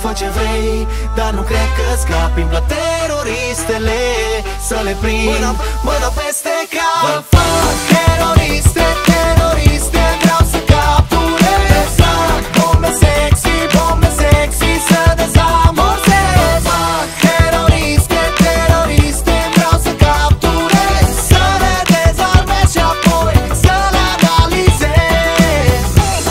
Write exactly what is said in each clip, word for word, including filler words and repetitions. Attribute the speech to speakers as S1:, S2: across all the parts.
S1: fă ce vrei, dar nu cred că scapi. Îmi plac teroristele, să le prind mână, mână peste cap. Mă fac teroriste, teroriste, vreau să capturez. Fac bombe sexy, bombe sexy, să dezamorsez. Fac teroriste, teroriste, vreau să capturez. Să le dezarmez și apoi să le analizez.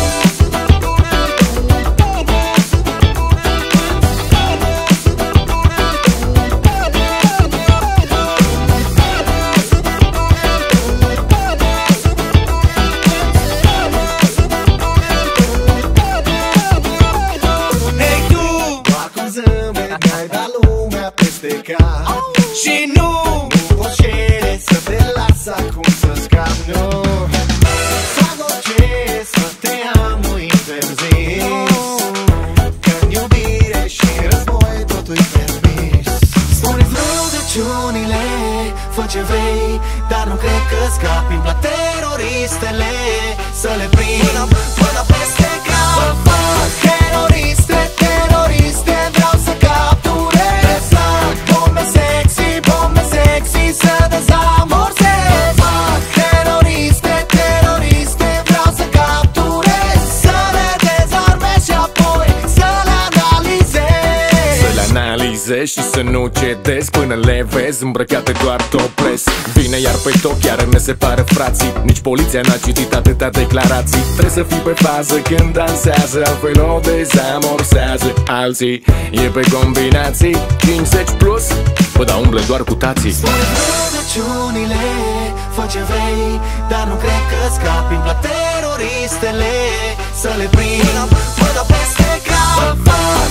S1: Ei tu, doar cu zâmbet ai dat lumea peste cap. Și nu, nu poți cere să te las acum să scap, nu. Fac orice să te am, nu interzis. Că-n iubire și război totul-i permis. Spune-ți rugăciunile, fă ce vrei, dar nu cred că scapi. Îmi plac teroristele, să le prind mână, mână peste cap. Mă fac teroriste, teroriste, vreau să capturez. Fac bombe sexy, bombe sexy, să dezamorsez. Fac teroriste, teroriste, vreau să capturez. Să le dezarmez și apoi să le analizez.
S2: Să le analizezi și să nu cedezi până le vezi îmbrăcate doar topless. Vine iar pe tot, chiar ne separă frații. Nici poliția n-a citit atâtea declarații. Trebuie să fii pe fază când dansează, altfel o dezamorsează. Alții e pe combinații cincizeci plus, bă, da umble doar cu tații.
S1: Spune-ți rugăciunile, fă ce vrei, dar nu cred că scapi. Îmi plac teroristele, să le prind mână peste cap. Mă fac